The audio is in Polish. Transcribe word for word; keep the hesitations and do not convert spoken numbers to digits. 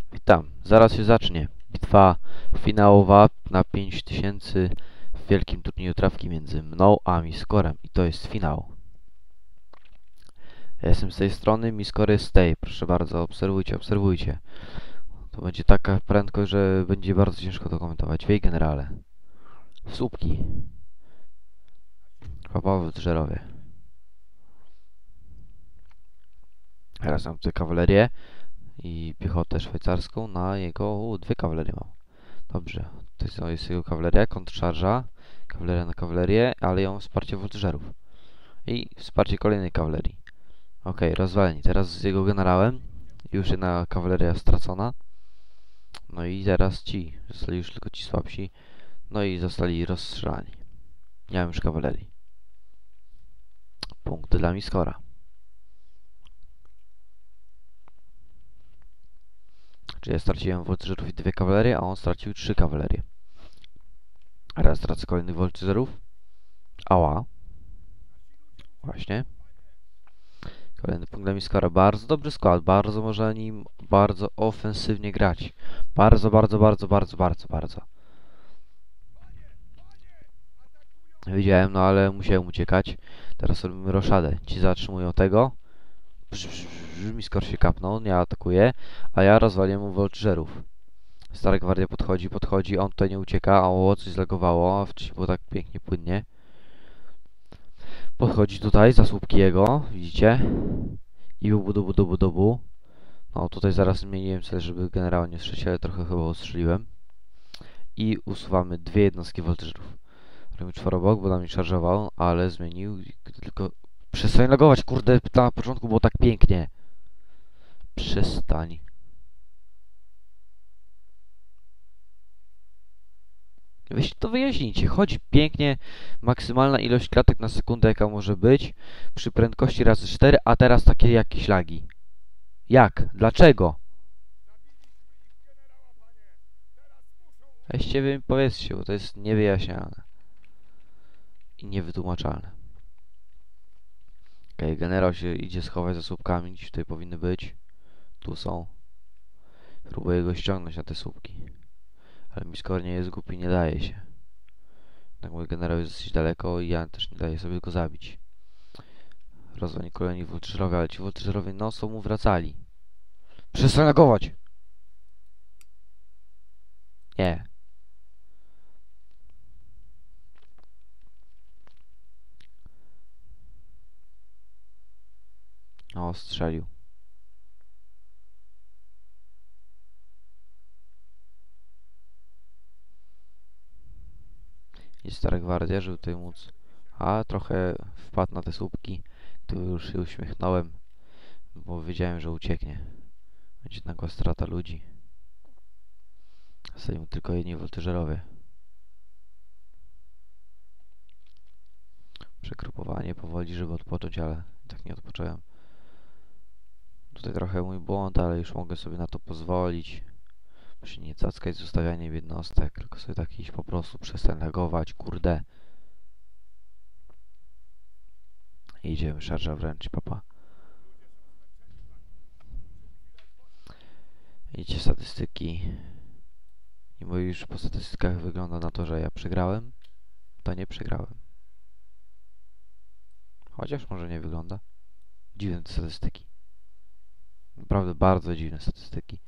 Witam, zaraz się zacznie. Bitwa finałowa na pięć tysięcy w wielkim turnieju trawki między mną a Miskorem. I to jest finał. Ja jestem z tej strony, Miskor jest z tej. Proszę bardzo, obserwujcie, obserwujcie. To będzie taka prędkość, że będzie bardzo ciężko to komentować. Wej generale. Słupki. Papawy drzerowie. Teraz mam tutaj kawalerię i piechotę szwajcarską na jego... U, dwie kawalerie mam. Dobrze, to jest jego kawaleria, kontrszarża, kawaleria na kawalerię, ale ja mam wsparcie woltyżerów. I wsparcie kolejnej kawalerii. Ok, rozwaleni. Teraz z jego generałem. Już jedna kawaleria stracona. No i teraz ci. Zostali już tylko ci słabsi. No i zostali rozstrzelani. Nie mam już kawalerii. Punkty dla Miskora. Czyli ja straciłem woltyżerów i dwie kawalerie, a on stracił trzy kawalerie. Raz tracę kolejnych woltyżerów. Ała. Właśnie. Kolejny punkt dla Miskora. Bardzo dobry skład. Bardzo może nim bardzo ofensywnie grać. Bardzo, bardzo, bardzo, bardzo, bardzo, bardzo. Widziałem, no ale musiałem uciekać. Teraz robimy roszadę. Ci zatrzymują tego. Miskor się kapnął, nie atakuje. A ja rozwaliłem mu woltyżerów. Stara gwardia podchodzi, podchodzi. On tutaj nie ucieka. A o, coś zlegowało. A wcześniej było tak pięknie, płynnie. Podchodzi tutaj, za słupki jego. Widzicie? I bubu, dubu, dubu, dubu. No tutaj zaraz zmieniłem cel, żeby generała nie strzelić, ale trochę chyba ustrzeliłem. I usuwamy dwie jednostki woltyżerów. Robimy czworobok, bo nam nie szarżował, ale zmienił. Tylko przestań lagować, kurde, na początku było tak pięknie. Przestań. Weź to wyjaśnijcie. Chodzi pięknie. Maksymalna ilość klatek na sekundę, jaka może być. Przy prędkości razy cztery, a teraz takie jakieś lagi. Jak? Dlaczego? Weźcie wy mi powiedzcie, bo to jest niewyjaśniane. I niewytłumaczalne. Okej, okay, generał się idzie schować za słupkami, gdzieś tutaj powinny być. Tu są. Próbuję go ściągnąć na te słupki. Ale Miskor nie jest głupi, nie daje się. Tak mój generał jest dosyć daleko i ja też nie daję sobie go zabić. Rozwali kolejni woltyżerowie, ale ci woltyżerowie no są mu wracali. Przestań lagować! Nie. O, strzelił. Jest stara gwardia, żeby tutaj móc... A, trochę wpadł na te słupki. Tu już się uśmiechnąłem, bo wiedziałem, że ucieknie. Będzie nagła strata ludzi. Zostali mu tylko jedni woltyżerowie. Przegrupowanie powoli, żeby odpocząć, ale tak nie odpocząłem. Tutaj trochę mój błąd, ale już mogę sobie na to pozwolić. Muszę nie cackać z ustawianiem jednostek, tylko sobie tak iść po prostu, przestań lagować, kurde. I idziemy, szarża wręcz, papa. Idźcie statystyki. I bo już po statystykach wygląda na to, że ja przegrałem. To nie przegrałem. Chociaż może nie wygląda. Dziwne te statystyki. Naprawdę bardzo dziwne statystyki.